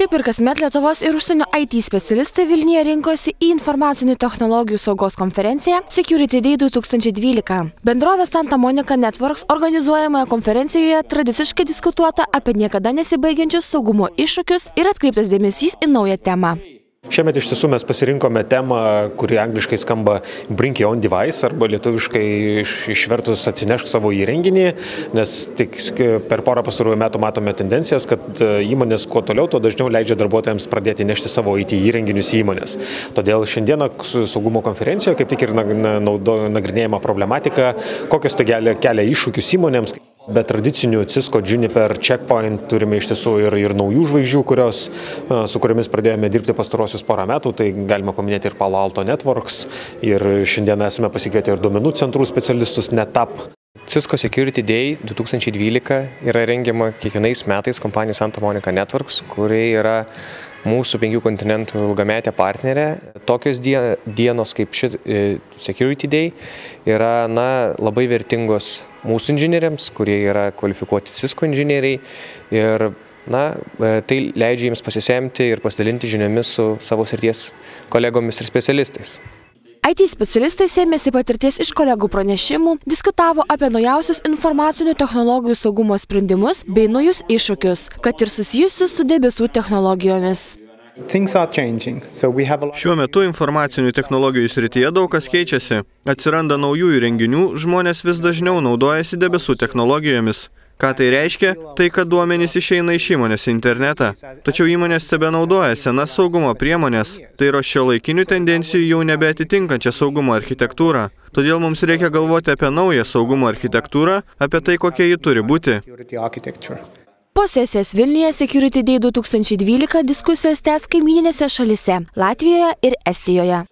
Kaip ir kasmet, Lietuvos ir užsienio IT specialistai Vilniuje rinkosi į informacinių technologijų saugos konferenciją Security Day 2012. Bendrovės Santa Monica Networks organizuojamoje konferencijoje tradiciškai diskutuota apie niekada nesibaigiančius saugumo iššūkius ir atkreiptas dėmesys į naują temą. Šiemet iš tiesų mes pasirinkome temą, kuri angliškai skamba Bring Your Own Device arba lietuviškai išvertus atsinešk savo įrenginį, nes tik per porą pastarųjų metų matome tendencijas, kad įmonės kuo toliau, tuo dažniau leidžia darbuotojams pradėti nešti savo IT įrenginius į įmonės. Todėl šiandieną saugumo konferencijoje kaip tik ir nagrinėjama problematika, kokios tai kelia iššūkius įmonėms. Be tradicinių Cisco, Juniper, Checkpoint turime iš tiesų ir naujų žvaigždžių, su kuriomis pradėjome dirbti pastarosius porą metų. Tai galima paminėti ir Palo Alto Networks, ir šiandien esame pasikvietę ir duomenų centrų specialistus NetApp. Cisco Security Day 2012 yra rengiama kiekvienais metais kompanijų Santa Monica Networks, kuri yra mūsų 5 kontinentų ilgametė partnerė. Tokios dienos kaip ši Security Day yra labai vertingos mūsų inžinieriams, kurie yra kvalifikuoti Cisco inžinieriai, ir tai leidžia jiems pasisemti ir pasidalinti žiniomis su savo srities kolegomis ir specialistais. IT specialistai sėmėsi patirties iš kolegų pranešimų, diskutavo apie naujausius informacinių technologijų saugumo sprendimus bei naujus iššūkius, kad ir susijusius su debesų technologijomis. Šiuo metu informacinių technologijų srityje daug kas keičiasi. Atsiranda naujų įrenginių, žmonės vis dažniau naudojasi debesų technologijomis. Ką tai reiškia? Tai, kad duomenys išeina iš įmonės į internetą. Tačiau įmonės tebenaudoja senas saugumo priemonės. Tai yra šiuolaikinių tendencijų jau nebeatitinkančią saugumo architektūrą. Todėl mums reikia galvoti apie naują saugumo architektūrą, apie tai, kokia ji turi būti. Po sesijos Vilniuje Security Day 2012 diskusijas tęs kaimyninėse šalyse – Latvijoje ir Estijoje.